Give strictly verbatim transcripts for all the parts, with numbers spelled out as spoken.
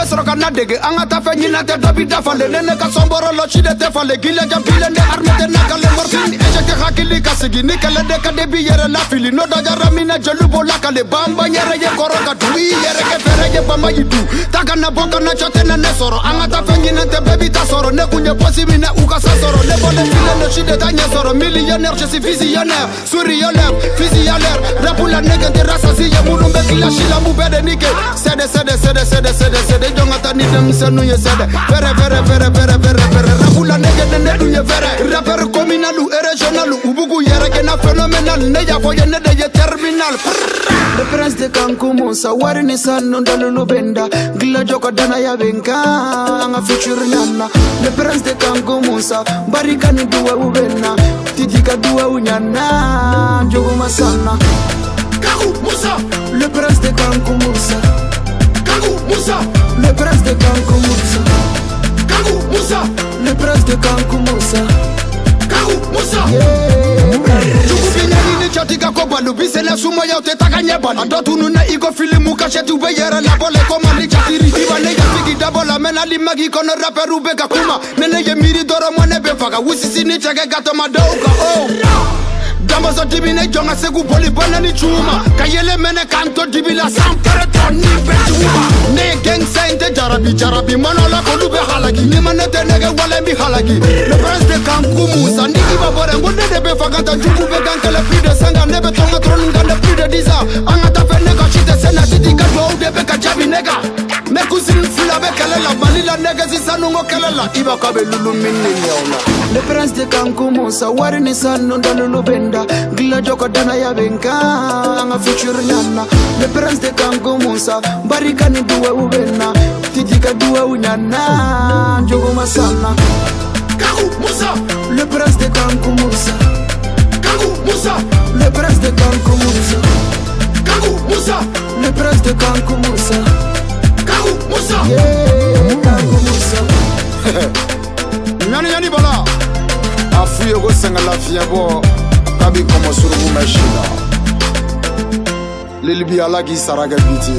be soro kana dege anga ta fe nyina te dobi da fale nene ka somboro lo chide te fale gile jam pile ne arme te nakale morfin ejeke hakili kasigi nikale de ka debi yere la fili no do jara mina jelu bola kale bamba yere ye koroga tui yere ke fere ye bamba yidu taka na boka na chote na ne soro anga ta fe nyina te baby ta soro ne kunye posi mina uka sa soro ne bole file ne chide ta nye soro millionnaire je suis visionnaire sourire fusil à l'air rapu la nege de rasa si ye mulu mbeki la shila mbubede nike sede sede sede sede sede sede jongata ni dem senu ye sede vere vere vere vere vere vere rapu la nege de nedu ye vere rapper communalu et régionalu ubugu yere gena phénoménal ne ya foye ne de ye terminal le prince de Kankumu sa wari ni sanu ndalulu benda gila joko dana ya benka anga future nyana le prince de Kankumu sa barika ni duwa ubena titika duwa unyana njogu masana Kaku Musa le prince de Kankumu sa Kaku Musa le prince de Kankumu sa Kaku Musa le prince de Kankumu sa Kaku Musa Jugu binyani ni chatika koba lubise na sumo ya uteta nyeba adotu nuna iko filimu kashetu beyere la bole koma ni chatiri diva ne ya figi dabola mena li magi kono rapper ube kakuma nene ye miri doro mwane befaka wusisi ni cheke gato madauka oh Dambazo dibine jonga segu boli bana ni chuma Kayele mene kanto dibila sampere toni bechuma Ne geng sainte jarabi jarabi manola kolube halagi Ni manete nege wale mi halagi Le prince de Kankumu sa niki babore Ngode debe fakata juku vegan kele plus de sanga Nebe tonga tronu ngande plus de dix ans Angata fe nega chite sena titi kadwa ou debe kajabi nega Me cousine fula be kelela Balila nege zisanu ngo kelela Iba kabe lulu mini nyauna Le prince de Kankumu sa wari ni sanu ndalulu benda Gila joko dana ya benka anga future nyana Le prince de Kankumu sa barika ni duwa ubena titika duwa unyana njogu masana Kaku Musa le prince de Kankumu sa Kaku Musa le prince de Kankumu sa Kaku Musa le prince de Kankumu sa Kaku Musa yeah Kankumu sa Nyani nyani bala afuye go senga la fiabo Kabi como surugu meshida Lilbi alagi saraga biti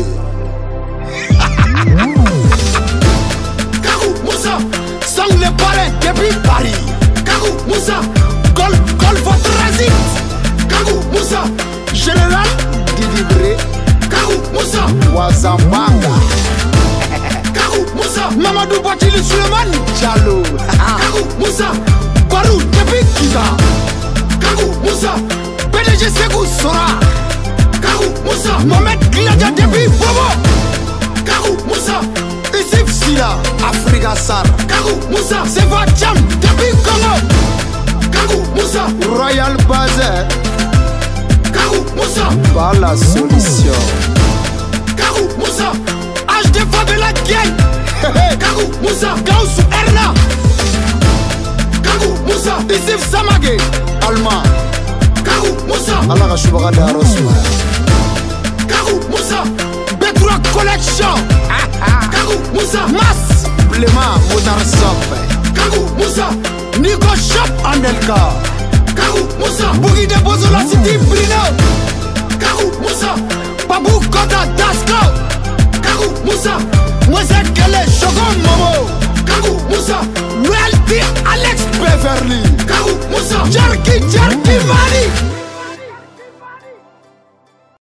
Kaku Musa Sang le parrain depuis Paris Kaku Musa Gol gol for transit Kaku Musa Général Didi Bre Kaku Musa Wazambanga Kaku Musa Mamadou Batili Suleiman Diallo Kaku Musa Barou depuis Kita Kaku Musa P D G Segou Sora Kaku Musa Mohamed Gladja Debi Bobo Kaku Musa Isif Sila Afrika Sar Kaku Musa Seva Cham Debi Congo Kaku Musa Royal Baze Kaku Musa Par la solution Kaku Musa H D Fabela Gang Kaku Musa Gausu Erna Kaku Musa Isif Samage Alma Kaku Musa Allah ka shubaga da rasul Kaku Musa Betra Collection Kaku Musa Mas Blema Motar Shop Kaku Musa Nico Shop Andelka Kaku Musa Boogie de Bozo la City Brino Kaku Musa Babu Kota Dasko Kaku Musa Mose Kele Shogun Momo Kaku Musa Realty Alex Beverly Kaku Musa Jerky Jerky